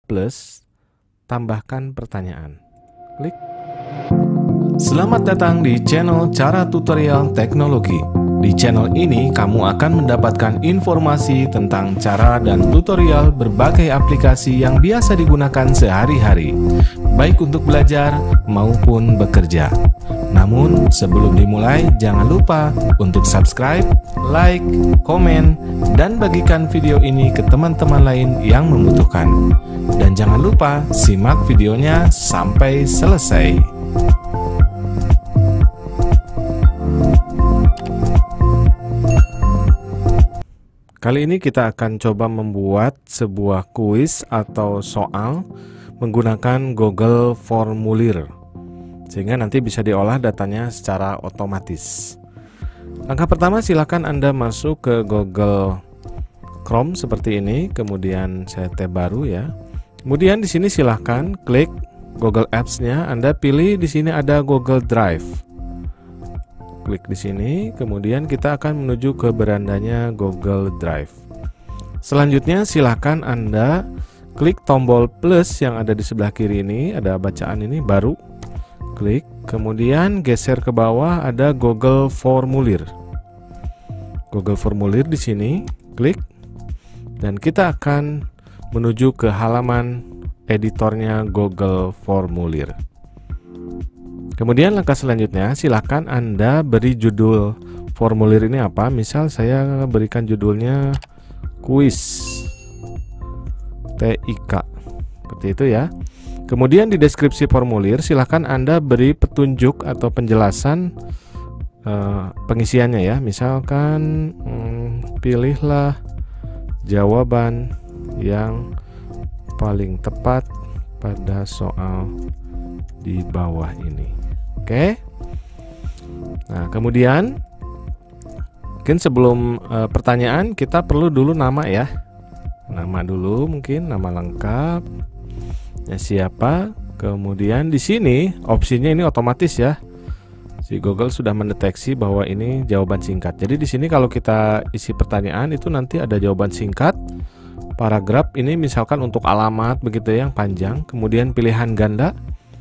plus, tambahkan pertanyaan. Klik. Selamat datang di channel Cara Tutorial Teknologi. Di channel ini kamu akan mendapatkan informasi tentang cara dan tutorial berbagai aplikasi yang biasa digunakan sehari-hari, baik untuk belajar maupun bekerja. Namun sebelum dimulai, jangan lupa untuk subscribe, like, komen, dan bagikan video ini ke teman-teman lain yang membutuhkan. Dan jangan lupa simak videonya sampai selesai. Kali ini kita akan coba membuat sebuah kuis atau soal menggunakan Google Formulir, sehingga nanti bisa diolah datanya secara otomatis. Langkah pertama, silakan Anda masuk ke Google Chrome seperti ini, kemudian saya tab baru ya. Kemudian di sini silakan klik Google Apps-nya, Anda pilih di sini ada Google Drive. Klik di sini, kemudian kita akan menuju ke berandanya Google Drive. Selanjutnya silakan Anda klik tombol plus yang ada di sebelah kiri ini, ada bacaan ini baru. Klik, kemudian geser ke bawah ada Google Formulir. Google Formulir di sini, klik, dan kita akan menuju ke halaman editornya Google Formulir. Kemudian langkah selanjutnya, silakan Anda beri judul formulir ini apa. Misal saya berikan judulnya kuis TIK, seperti itu ya. Kemudian di deskripsi formulir silakan Anda beri petunjuk atau penjelasan pengisiannya ya. Misalkan pilihlah jawaban yang paling tepat pada soal di bawah ini. Oke. Nah, kemudian mungkin sebelum pertanyaan kita perlu dulu nama ya. Nama dulu, mungkin nama lengkap. Ya, siapa? Kemudian di sini opsinya ini otomatis ya. Si Google sudah mendeteksi bahwa ini jawaban singkat. Jadi di sini kalau kita isi pertanyaan itu nanti ada jawaban singkat. Paragraf ini misalkan untuk alamat begitu ya, yang panjang, kemudian pilihan ganda,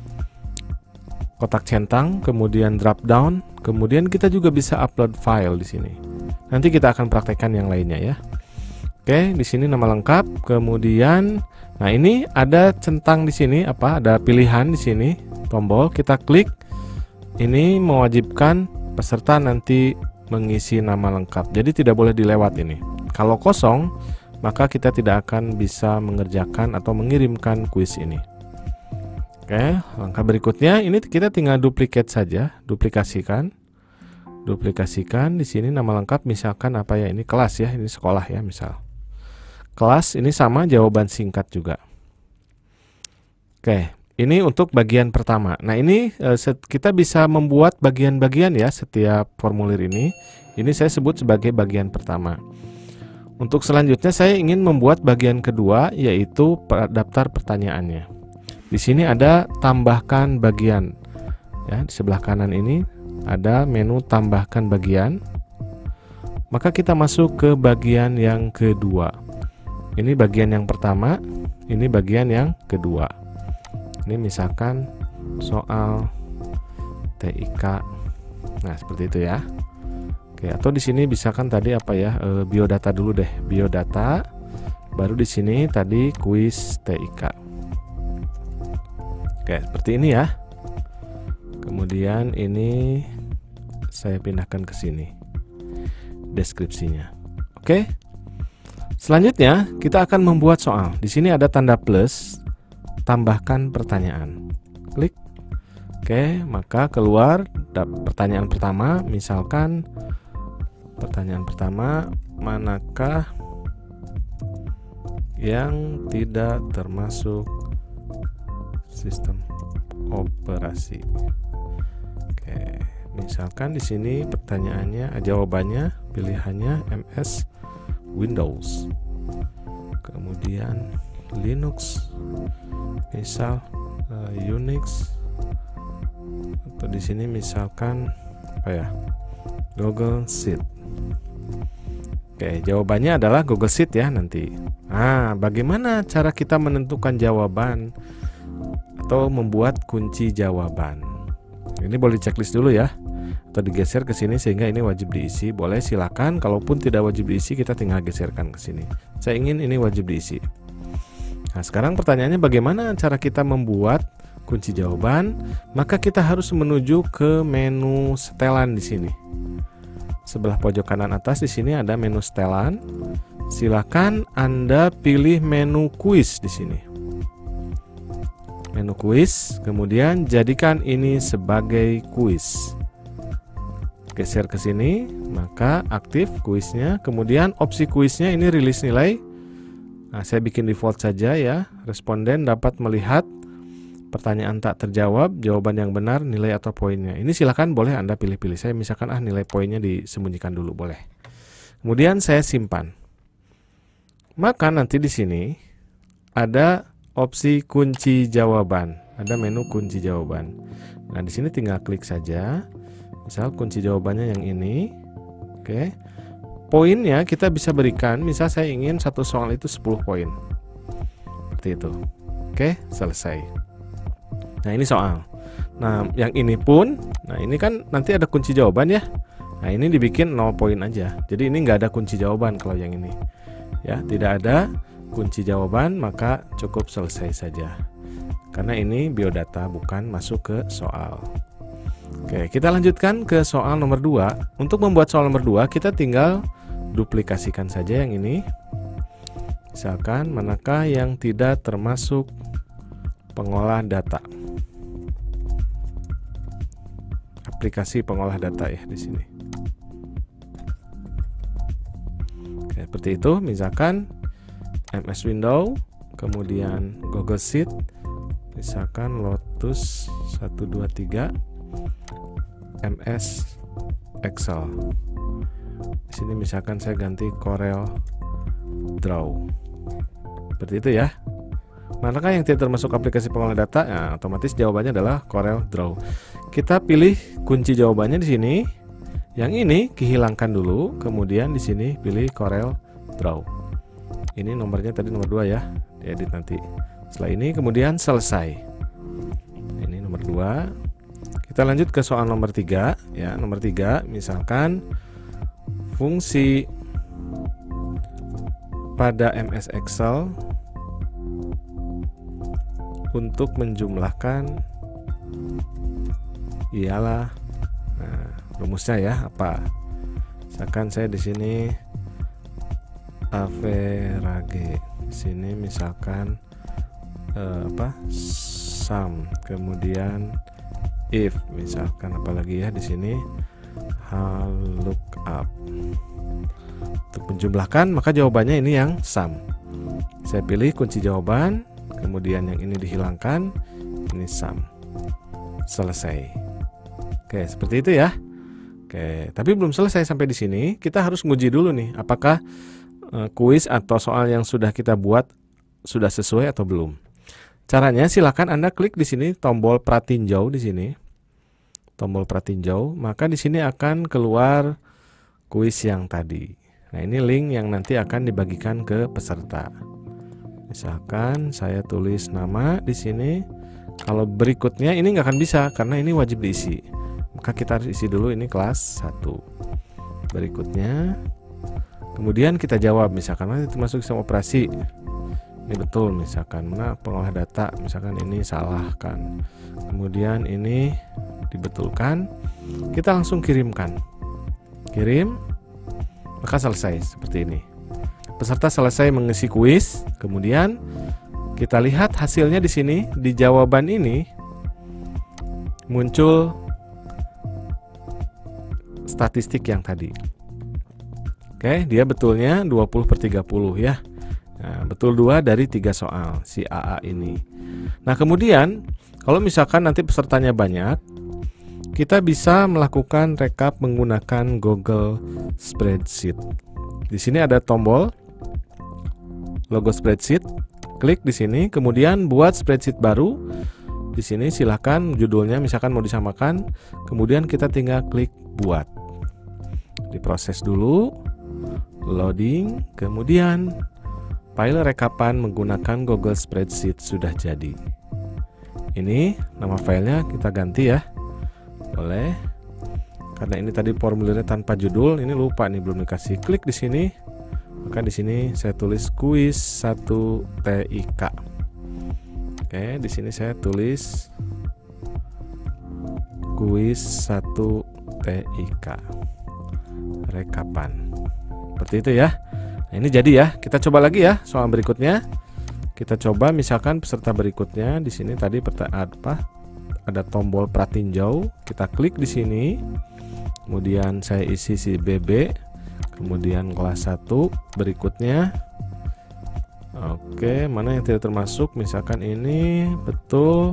kotak centang, kemudian drop down, kemudian kita juga bisa upload file di sini. Nanti kita akan praktekkan yang lainnya ya. Oke, di sini nama lengkap, kemudian nah ini ada centang di sini apa? Ada pilihan di sini, tombol, kita klik. Ini mewajibkan peserta nanti mengisi nama lengkap. Jadi tidak boleh dilewat ini. Kalau kosong, maka kita tidak akan bisa mengerjakan atau mengirimkan kuis ini. Oke, langkah berikutnya ini kita tinggal duplicate saja, duplikasikan di sini nama lengkap misalkan apa ya, ini kelas ya, ini sekolah ya, misal kelas, ini sama jawaban singkat juga. Oke, ini untuk bagian pertama. Nah ini kita bisa membuat bagian-bagian ya setiap formulir ini saya sebut sebagai bagian pertama. Untuk selanjutnya saya ingin membuat bagian kedua, yaitu daftar pertanyaannya. Di sini ada tambahkan bagian. Ya, di sebelah kanan ini ada menu tambahkan bagian. Maka kita masuk ke bagian yang kedua. Ini bagian yang pertama, ini bagian yang kedua. Ini misalkan soal TIK. Nah, seperti itu ya. Oke, atau di sini misalkan tadi apa ya? Biodata dulu deh, biodata. Baru di sini tadi kuis TIK. Oke, seperti ini ya. Kemudian ini saya pindahkan ke sini deskripsinya. Oke. Selanjutnya kita akan membuat soal. Di sini ada tanda plus, tambahkan pertanyaan. Klik. Oke, maka keluar pertanyaan pertama, misalkan pertanyaan pertama, manakah yang tidak termasuk sistem operasi. Oke, misalkan di sini pertanyaannya, jawabannya, pilihannya MS Windows, kemudian Linux, misal Unix, atau di sini misalkan apa ya, Google Sheet. Oke, jawabannya adalah Google Sheet ya nanti. Nah, bagaimana cara kita menentukan jawaban atau membuat kunci jawaban? Ini boleh checklist dulu ya, atau digeser ke sini sehingga ini wajib diisi. Boleh, silakan. Kalaupun tidak wajib diisi, kita tinggal geserkan ke sini. Saya ingin ini wajib diisi. Nah, sekarang pertanyaannya bagaimana cara kita membuat kunci jawaban? Maka kita harus menuju ke menu setelan di sini. Sebelah pojok kanan atas di sini ada menu setelan. Silakan Anda pilih menu kuis di sini. Menu kuis, kemudian jadikan ini sebagai kuis. Geser ke sini, maka aktif kuisnya. Kemudian opsi kuisnya ini rilis nilai. Nah, saya bikin default saja ya. Responden dapat melihat pertanyaan tak terjawab, jawaban yang benar, nilai atau poinnya. Ini silakan boleh Anda pilih-pilih. Saya misalkan nilai poinnya disembunyikan dulu, boleh. Kemudian saya simpan. Maka nanti di sini ada opsi kunci jawaban, ada menu kunci jawaban. Nah, di sini tinggal klik saja. Misal kunci jawabannya yang ini. Oke. Poinnya kita bisa berikan, misal saya ingin satu soal itu 10 poin. Seperti itu. Oke, selesai. Nah, ini soal. Nah, yang ini pun, nah ini kan nanti ada kunci jawaban ya. Nah, ini dibikin 0 poin aja. Jadi ini nggak ada kunci jawaban kalau yang ini. Ya, tidak ada kunci jawaban, maka cukup selesai saja. Karena ini biodata bukan masuk ke soal. Oke, kita lanjutkan ke soal nomor 2. Untuk membuat soal nomor 2, kita tinggal duplikasikan saja yang ini. Misalkan manakah yang tidak termasuk pengolah data. Aplikasi pengolah data ya di sini. Oke, seperti itu. Misalkan MS Window, kemudian Google Sheet, misalkan Lotus 123, MS Excel. Di sini misalkan saya ganti Corel Draw. Seperti itu ya. Manakah yang tidak termasuk aplikasi pengolah data? Nah, otomatis jawabannya adalah Corel Draw. Kita pilih kunci jawabannya di sini. Yang ini dihilangkan dulu, kemudian di sini pilih Corel Draw. Ini nomornya tadi nomor 2 ya, diedit nanti. Setelah ini kemudian selesai. Ini nomor 2. Kita lanjut ke soal nomor 3 ya. Nomor 3 misalkan fungsi pada MS Excel untuk menjumlahkan ialah, nah, rumusnya ya apa? Misalkan saya di sini average, di sini misalkan sum, kemudian if, misalkan apalagi ya di sini lookup. Untuk menjumlahkan maka jawabannya ini yang sum. Saya pilih kunci jawaban, kemudian yang ini dihilangkan, ini sum. Selesai. Oke, seperti itu ya. Oke, tapi belum selesai sampai di sini. Kita harus nguji dulu nih, apakah kuis atau soal yang sudah kita buat sudah sesuai atau belum. Caranya silakan Anda klik di sini tombol pratinjau di sini. Tombol pratinjau, maka di sini akan keluar kuis yang tadi. Nah, ini link yang nanti akan dibagikan ke peserta. Misalkan saya tulis nama di sini. Kalau berikutnya ini nggak akan bisa karena ini wajib diisi. Maka kita harus isi dulu ini kelas 1. Berikutnya, kemudian kita jawab misalkan itu masuk sistem operasi. Ini betul misalkan, mana pengolah data, misalkan ini salah kan. Kemudian ini dibetulkan. Kita langsung kirimkan. Kirim, maka selesai seperti ini. Peserta selesai mengisi kuis, kemudian kita lihat hasilnya di sini. Di jawaban ini muncul statistik yang tadi. Oke, dia betulnya 20/30 ya. Nah, betul 2 dari 3 soal si AA ini. Nah, kemudian kalau misalkan nanti pesertanya banyak, kita bisa melakukan rekap menggunakan Google Spreadsheet. Di sini ada tombol logo spreadsheet, klik di sini, kemudian buat spreadsheet baru. Di sini silahkan judulnya misalkan mau disamakan, kemudian kita tinggal klik buat. Diproses dulu, loading, kemudian File rekapan menggunakan Google Spreadsheet sudah jadi. Ini nama filenya kita ganti ya. Boleh. Karena ini tadi formulirnya tanpa judul, ini lupa nih belum dikasih. Klik di sini. Maka di sini saya tulis kuis 1 TIK. Oke, di sini saya tulis kuis 1 TIK. Rekapan. Seperti itu ya. Nah, ini jadi ya. Kita coba lagi ya soal berikutnya. Kita coba misalkan peserta berikutnya di sini tadi ada tombol pratinjau. Kita klik di sini. Kemudian saya isi si BB. Kemudian kelas 1 berikutnya. Oke, mana yang tidak termasuk? Misalkan ini betul.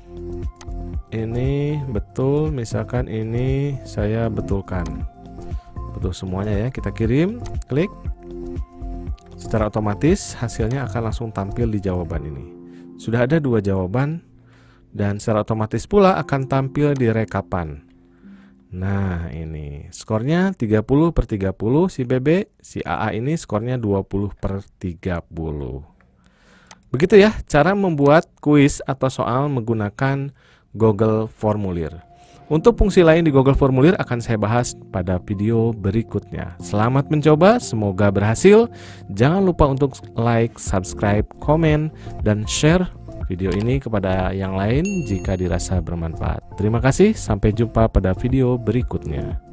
Ini betul, misalkan ini saya betulkan. Betul semuanya ya, kita kirim, klik. Secara otomatis hasilnya akan langsung tampil di jawaban ini. Sudah ada 2 jawaban dan secara otomatis pula akan tampil di rekapan. Nah, ini skornya 30/30 si BB, si AA ini skornya 20/30. Begitu ya cara membuat kuis atau soal menggunakan Google Formulir. Untuk fungsi lain di Google Formulir akan saya bahas pada video berikutnya. Selamat mencoba, semoga berhasil. Jangan lupa untuk like, subscribe, komen, dan share video ini kepada yang lain jika dirasa bermanfaat. Terima kasih, sampai jumpa pada video berikutnya.